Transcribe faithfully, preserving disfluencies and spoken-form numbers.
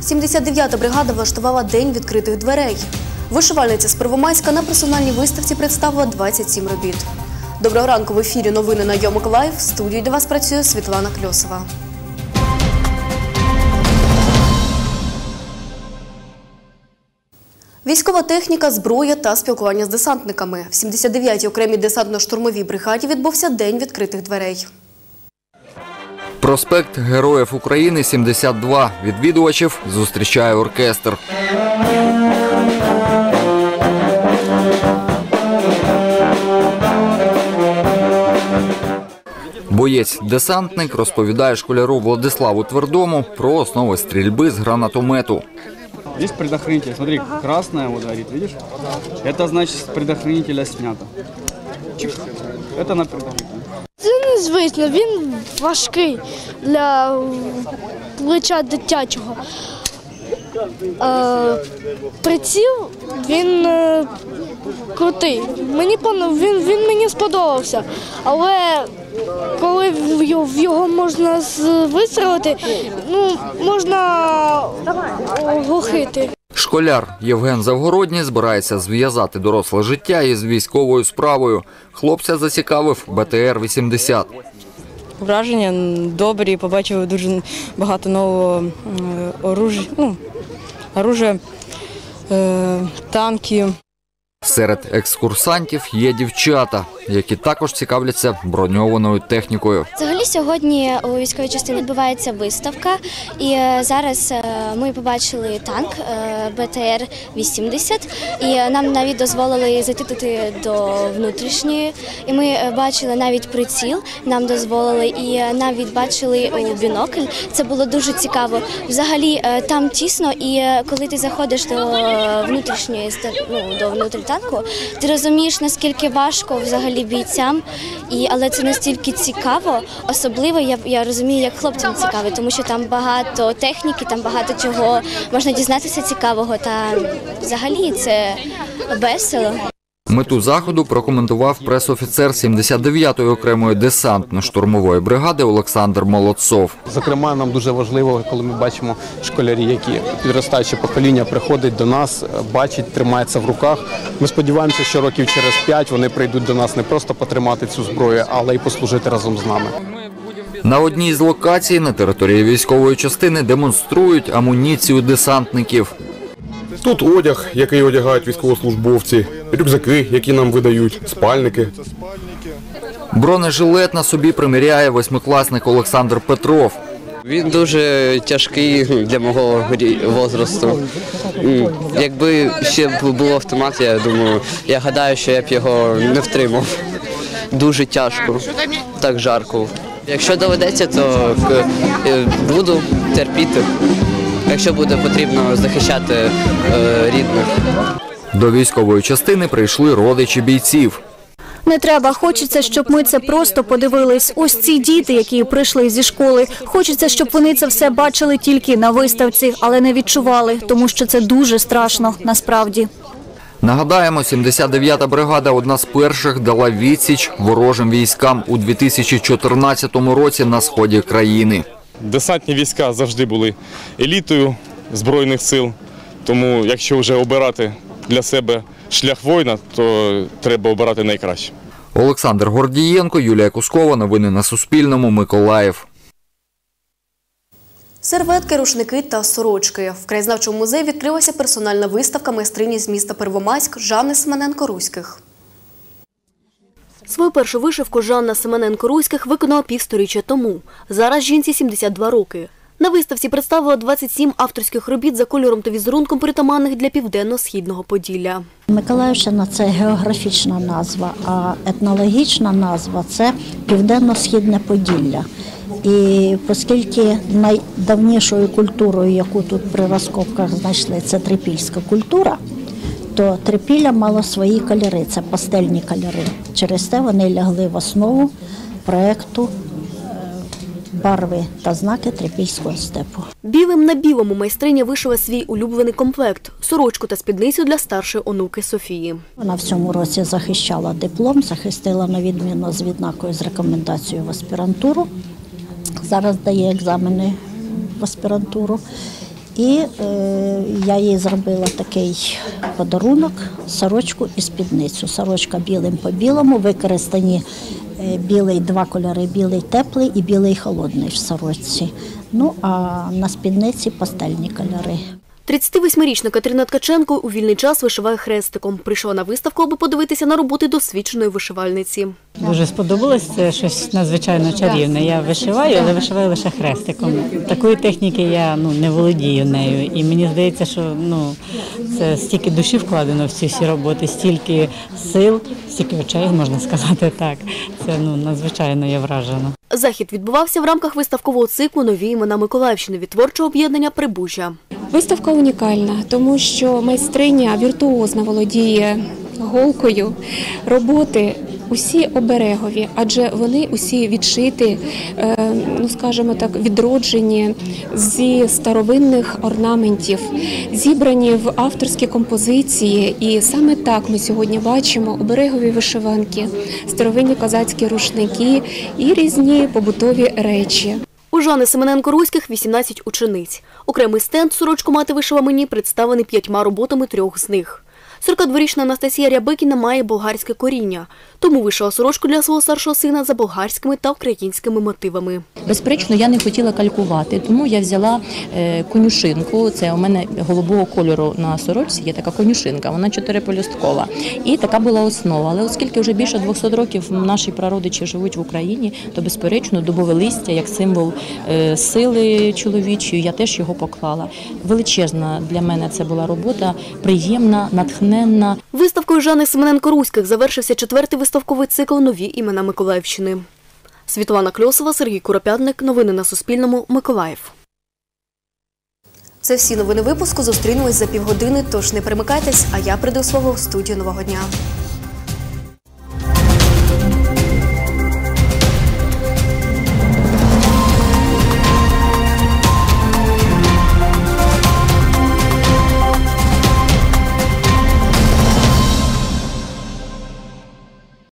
сімдесят дев'ята бригада влаштувала День відкритих дверей. Вишивальниця з Первомайська на персональній виставці представила двадцять сім робіт. Доброго ранку, в ефірі новини на Йомик Лайв. В студії для вас працює Світлана Кльосова. Військова техніка, зброя та спілкування з десантниками. В сімдесят дев'ятій окремій десантно-штурмовій бригаді відбувся День відкритих дверей. Проспект Героїв України, сімдесят два. Відвідувачів зустрічає оркестр. Боєць-десантник розповідає школяру Владиславу Твердому про основи стрільби з гранатомету. Здесь предохранитель. Смотри, красная вот горит, видишь? Это значит с предохранителя снято. Чик. Это на предохранитель. Це незвично, він важкий для плеча дитячого. А, приціл, він е, крутий. Мені, він, він мені сподобався, але коли в його, в його можна вистрілити, ну, можна глухити. Школяр Євген Завгородній збирається зв'язати доросле життя із військовою справою. Хлопця зацікавив Б Т Р вісімдесят. Враження добрі, побачив дуже багато нового оружия, ну, оружия, е, танків. Серед екскурсантів є дівчата, які також цікавляться броньованою технікою. Взагалі сьогодні у військовій частині відбувається виставка, і зараз ми побачили танк Б Т Р вісімдесят, і нам навіть дозволили зайти туди до внутрішньої, і ми бачили навіть приціл, нам дозволили, і навіть бачили у бінокль. Це було дуже цікаво. Взагалі там тісно, і коли ти заходиш до внутрішньої, ну, до внутрі танку, ти розумієш, наскільки важко взагалі бійцям, і, але це настільки цікаво, особливо я, я розумію, як хлопцям цікаво, тому що там багато техніки, там багато чого можна дізнатися цікавого, та взагалі це весело. Мету заходу прокоментував прес-офіцер сімдесят дев'ятої окремої десантно-штурмової бригади Олександр Молодцов. Зокрема, нам дуже важливо, коли ми бачимо школярі, які підростаюче покоління приходить до нас, бачить, тримається в руках. Ми сподіваємося, що років через п'ять вони прийдуть до нас не просто потримати цю зброю, але й послужити разом з нами. На одній з локацій на території військової частини демонструють амуніцію десантників. Тут одяг, який одягають військовослужбовці, рюкзаки, які нам видають, спальники. Бронежилет на собі приміряє восьмикласник Олександр Петров. Він дуже тяжкий для мого возрасту. Якби ще був автомат, я думаю, я гадаю, що я б його не втримав. Дуже тяжко, так жарко. Якщо доведеться, то буду терпіти. Якщо буде потрібно захищати е, рідних. До військової частини прийшли родичі бійців. Не треба, хочеться, щоб ми це просто подивились. Ось ці діти, які прийшли зі школи. Хочеться, щоб вони це все бачили тільки на виставці, але не відчували, тому що це дуже страшно, насправді. Нагадаємо, сімдесят дев'ята бригада одна з перших дала відсіч ворожим військам у дві тисячі чотирнадцятому році на сході країни. Десантні війська завжди були елітою Збройних сил, тому якщо вже обирати для себе шлях воїна, то треба обирати найкраще. Олександр Гордієнко, Юлія Кускова. Новини на Суспільному. Миколаїв. Серветки, рушники та сорочки. В краєзнавчому музеї відкрилася персональна виставка майстрині з міста Первомайськ Жанни Семененко-Руських. Свою першу вишивку Жанна Семененко-Руських виконала півсторіччя тому. Зараз жінці сімдесят два роки. На виставці представила двадцять сім авторських робіт за кольором та візерунком, притаманних для південно-східного Поділля. Миколаївщина – це географічна назва, а етнологічна назва – це Південно-Східне Поділля. І оскільки найдавнішою культурою, яку тут при розкопках знайшли, це трипільська культура, то трипілля мало свої кольори, це пастельні кольори. Через те вони лягли в основу проєкту «Барви та знаки трипільського степу». Білим на білому майстриня вишила свій улюблений комплект – сорочку та спідницю для старшої онуки Софії. Вона в цьому році захищала диплом, захистила на відмінно з відзнакою з рекомендацією в аспірантуру. Зараз дає екзамени в аспірантуру. І е, я їй зробила такий подарунок, сорочку і спідницю. Сорочка білим по білому, використані е, білий, два кольори, білий теплий і білий холодний в сорочці. Ну, а на спідниці пастельні кольори. тридцятивосьмирічна Катерина Ткаченко у вільний час вишиває хрестиком. Прийшла на виставку, аби подивитися на роботи досвідченої вишивальниці. Дуже сподобалось, це щось надзвичайно чарівне. Я вишиваю, але вишиваю лише хрестиком. Такої техніки я ну, не володію нею. І мені здається, що ну, це стільки душі вкладено в ці всі роботи, стільки сил, стільки очей, можна сказати так. Це ну, надзвичайно я вражена. Захід відбувався в рамках виставкового циклу «Нові імена Миколаївщини» від творчого об'єднання «Прибужжя». Виставка унікальна, тому що майстриня віртуозно володіє голкою, роботи усі оберегові, адже вони усі відшиті, ну скажімо так, відроджені зі старовинних орнаментів, зібрані в авторські композиції. І саме так ми сьогодні бачимо оберегові вишиванки, старовинні козацькі рушники і різні побутові речі. У Жани Семененко-Руських вісімнадцять учениць. Окремий стенд «Сорочку мати вишила мені» представлений п'ятьма роботами трьох з них. сорокадворічна Анастасія Рябикіна має болгарське коріння, тому вишила сорочку для свого старшого сина за болгарськими та українськими мотивами. Безперечно, я не хотіла калькувати, тому я взяла конюшинку, це у мене голубого кольору на сорочці, є така конюшинка, вона чотириполюсткова. І така була основа. Але оскільки вже більше двохсот років наші прародичі живуть в Україні, то безперечно дубове листя як символ сили чоловічої, я теж його поклала. Величезна для мене це була робота, приємна, натхненна. Виставкою Жани Семененко-Руських завершився четвертий виставковий цикл «Нові імена Миколаївщини». Світлана Кльосова, Сергій Куропятник. Новини на Суспільному. Миколаїв. Це всі новини випуску. Зустрінемось за півгодини, тож не перемикайтесь, а я прийду свого в студію «Нового дня».